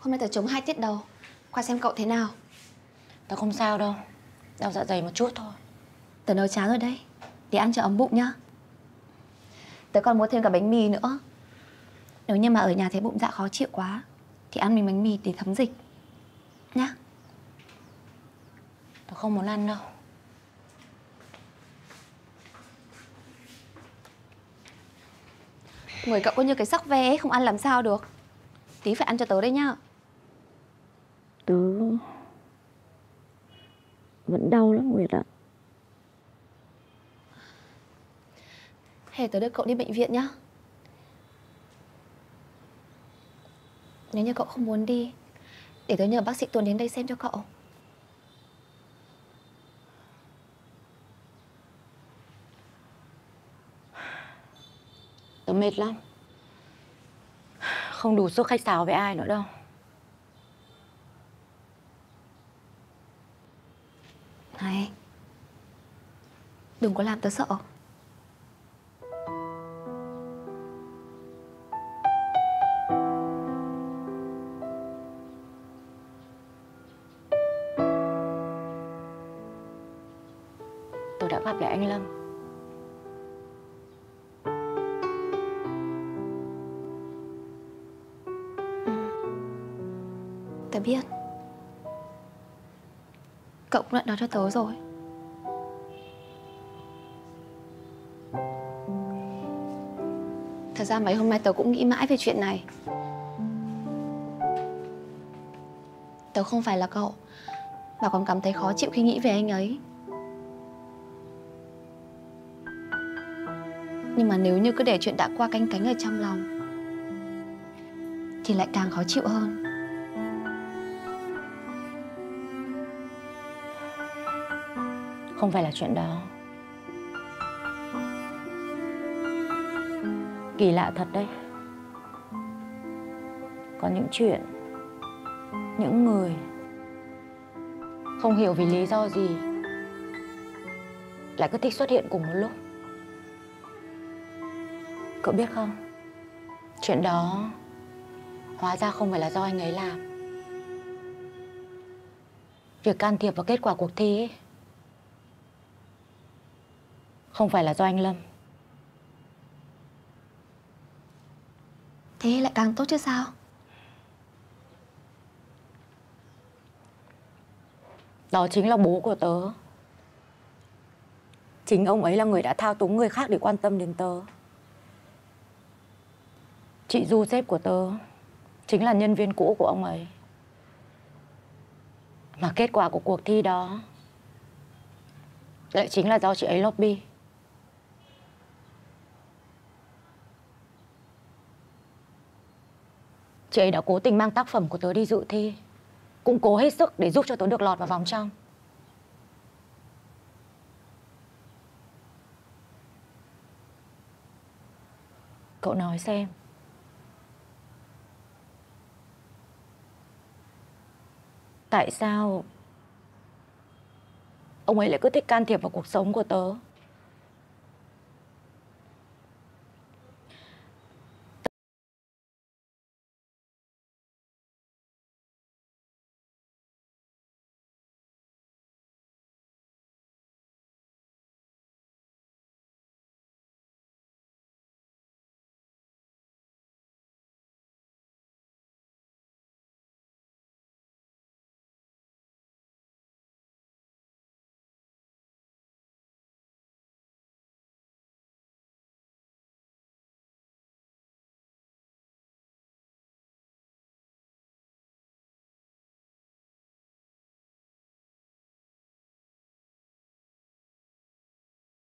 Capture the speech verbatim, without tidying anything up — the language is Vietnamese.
Hôm nay tớ trống hai tiết đầu. Qua xem cậu thế nào. Tớ không sao đâu. Đau dạ dày một chút thôi. Tớ nấu cháo rồi đấy. Để ăn cho ấm bụng nhá. Tớ còn mua thêm cả bánh mì nữa. Nếu như mà ở nhà thấy bụng dạ khó chịu quá thì ăn mình bánh mì để thấm dịch nhá. Tớ không muốn ăn đâu. Người cậu có như cái sắc ve ấy, không ăn làm sao được. Tí phải ăn cho tớ đấy nhá. Tớ vẫn đau lắm Nguyệt ạ. Hay tớ đưa cậu đi bệnh viện nhá. Nếu như cậu không muốn đi, để tớ nhờ bác sĩ Tuấn đến đây xem cho cậu. Tớ mệt lắm. Không đủ sức khách sáo với ai nữa đâu. Này, đừng có làm tớ sợ. Tôi đã gặp lại anh Lâm. Tớ biết. Cậu cũng đã nói cho tớ rồi. Thật ra mấy hôm nay tớ cũng nghĩ mãi về chuyện này. Tớ không phải là cậu mà còn cảm thấy khó chịu khi nghĩ về anh ấy. Nhưng mà nếu như cứ để chuyện đã qua canh cánh ở trong lòng thì lại càng khó chịu hơn. Không phải là chuyện đó. Kỳ lạ thật đấy. Có những chuyện, những người không hiểu vì lý do gì lại cứ thích xuất hiện cùng một lúc. Cậu biết không, chuyện đó hóa ra không phải là do anh ấy làm. Việc can thiệp vào kết quả cuộc thi ấy không phải là do anh Lâm. Thế lại càng tốt chứ sao. Đó chính là bố của tớ. Chính ông ấy là người đã thao túng người khác để quan tâm đến tớ. Chị Du sếp của tớ chính là nhân viên cũ của ông ấy. Mà kết quả của cuộc thi đó lại chính là do chị ấy lobby. Chị ấy đã cố tình mang tác phẩm của tớ đi dự thi, cũng cố hết sức để giúp cho tớ được lọt vào vòng trong. Cậu nói xem, tại sao ông ấy lại cứ thích can thiệp vào cuộc sống của tớ?